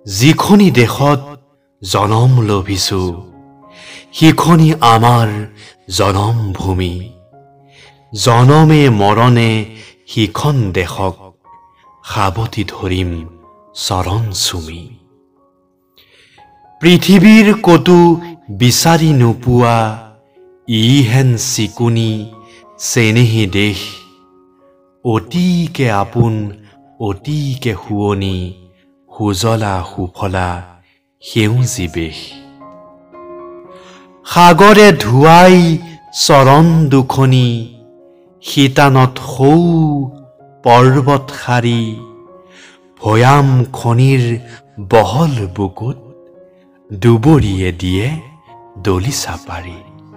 যিখনি দেশত জনম লভিছো সিখনি আমাৰ জনমভূমি জনমে মৰণে সিখন দেশক সাৱটি ধৰিম চৰণ চুমি পৃথিৱীৰ কতো বিচাৰি নোপোৱা ইহেন চিকুনি চেনেহী দেশ অতিকে আপোন অতিকে শুৱনি সুজলা সুফলা সেউজী বেশ সাগৰে ধুৱাই চৰণ দুখনি শীতানত সৌ পৰ্বত শাৰী ভৈয়াম খনিৰ বহল বুকুত দুবৰিয়ে দিয়ে দলিচা পাৰি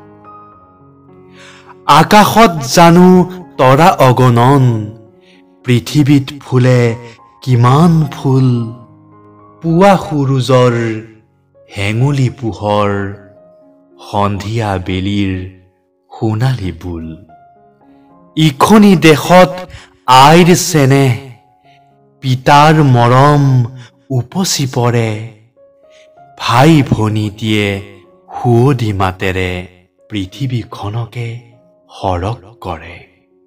আকাশত জানো তৰা অগণন পৃথিৱীত ফুলে কিমান ফুল পুৱা সূৰুজৰ হেঙুলি পোহৰ সন্ধিয়া বেলিৰ সোণালী বুল ইখনি দেশত আইৰ চেনেহ পিতাৰ মৰম উপচি পৰে ভাই ভনীটিয়ে সুৱদি মাতেৰে পৃথিৱীখনকে সৰগ কৰে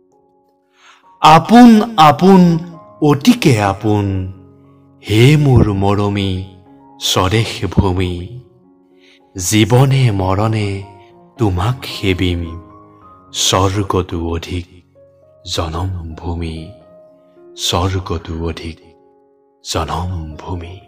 আপোন আপোন অতিকে আপোন হে মোৰ মৰমী স্বদেশ ভূমি জীৱনে মৰণে তোমাক সেবিম স্বৰ্গতো অধিক জনমভূমি স্বৰ্গতো অধিক জনমভূমি